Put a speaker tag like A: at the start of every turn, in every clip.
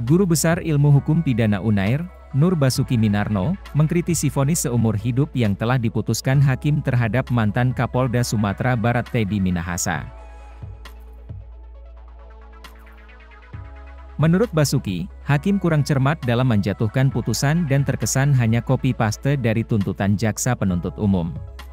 A: Guru Besar Ilmu Hukum Pidana UNAIR, Nur Basuki Minarno, mengkritisi vonis seumur hidup yang telah diputuskan hakim terhadap mantan Kapolda Sumatera Barat Teddy Minahasa. Menurut Basuki, hakim kurang cermat dalam menjatuhkan putusan dan terkesan hanya copy-paste dari tuntutan jaksa penuntut umum.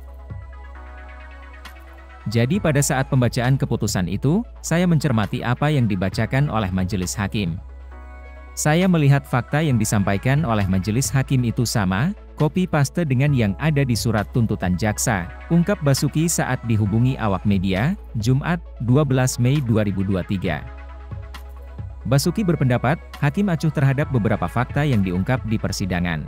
A: Jadi pada saat pembacaan keputusan itu, saya mencermati apa yang dibacakan oleh majelis hakim. Saya melihat fakta yang disampaikan oleh majelis hakim itu sama, copy-paste dengan yang ada di surat tuntutan jaksa, ungkap Basuki saat dihubungi awak media, Jumat, 12 Mei 2023. Basuki berpendapat, hakim acuh terhadap beberapa fakta yang diungkap di persidangan.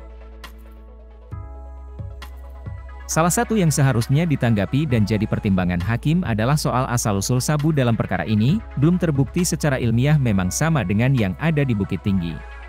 A: Salah satu yang seharusnya ditanggapi dan jadi pertimbangan hakim adalah soal asal-usul sabu dalam perkara ini, belum terbukti secara ilmiah memang sama dengan yang ada di Bukit Tinggi.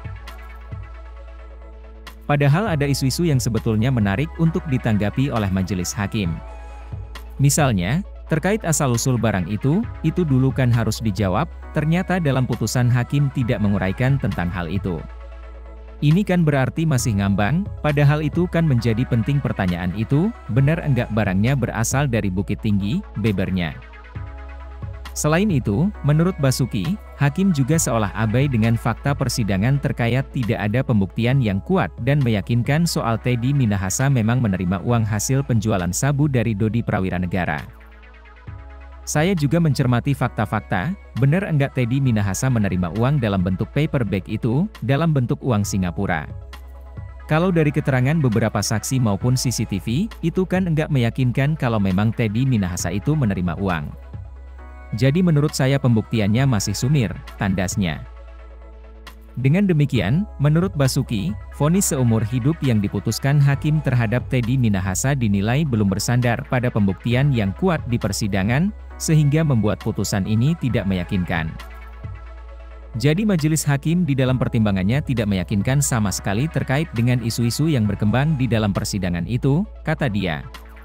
A: Padahal ada isu-isu yang sebetulnya menarik untuk ditanggapi oleh majelis hakim. Misalnya, terkait asal-usul barang itu dulu kan harus dijawab, ternyata dalam putusan hakim tidak menguraikan tentang hal itu. Ini kan berarti masih ngambang, padahal itu kan menjadi penting pertanyaan itu, benar enggak barangnya berasal dari Bukit Tinggi, bebernya. Selain itu, menurut Basuki, hakim juga seolah abai dengan fakta persidangan terkait tidak ada pembuktian yang kuat dan meyakinkan soal Teddy Minahasa memang menerima uang hasil penjualan sabu dari Dodi Prawiranegara. Saya juga mencermati fakta-fakta, benar enggak Teddy Minahasa menerima uang dalam bentuk paper bag itu, dalam bentuk uang Singapura. Kalau dari keterangan beberapa saksi maupun CCTV, itu kan enggak meyakinkan kalau memang Teddy Minahasa itu menerima uang. Jadi menurut saya pembuktiannya masih sumir, tandasnya. Dengan demikian, menurut Basuki, vonis seumur hidup yang diputuskan hakim terhadap Teddy Minahasa dinilai belum bersandar pada pembuktian yang kuat di persidangan, sehingga membuat putusan ini tidak meyakinkan. Jadi majelis hakim di dalam pertimbangannya tidak meyakinkan sama sekali terkait dengan isu-isu yang berkembang di dalam persidangan itu, kata dia.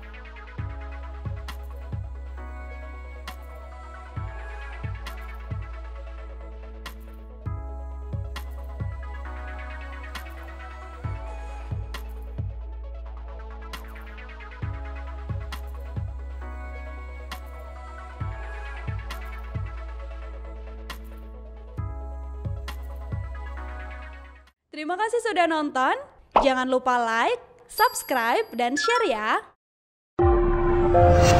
B: Terima kasih sudah nonton, jangan lupa like, subscribe, dan share ya!